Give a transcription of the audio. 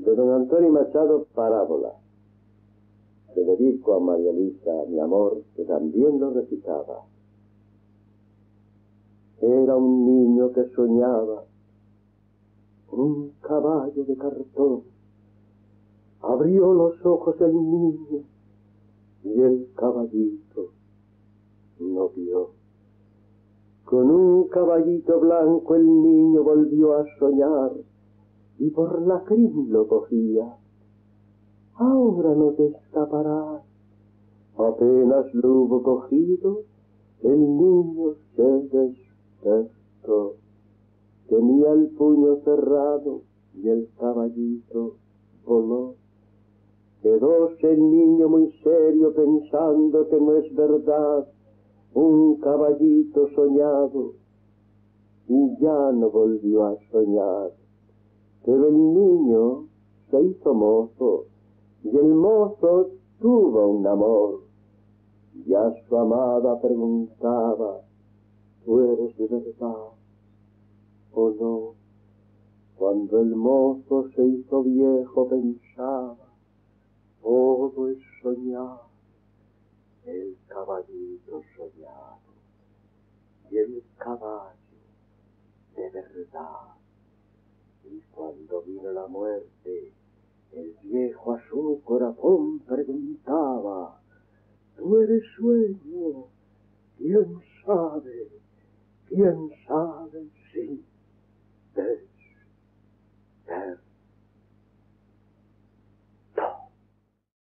De don Antonio Machado, Parábola. Le dedico a María Luisa, mi amor, que también lo recitaba. Era un niño que soñaba un caballo de cartón. Abrió los ojos el niño y el caballito no vio. Con un caballito blanco el niño volvió a soñar y por la crin lo cogía. Ahora no te escaparás. Apenas lo hubo cogido, el niño se despertó. Tenía el puño cerrado y el caballito voló. Quedóse el niño muy serio pensando que no es verdad un caballito soñado, y ya no volvió a soñar. Pero el niño se hizo mozo, y el mozo tuvo un amor, y a su amada preguntaba: ¿tú eres de verdad o no? Cuando el mozo se hizo viejo pensaba: todo es soñar, el caballito soñado y el caballo de verdad. Y cuando vino la muerte, el viejo a su corazón preguntaba: ¿tú eres sueño? ¿Quién sabe? ¿Quién sabe? Sí, es verdad.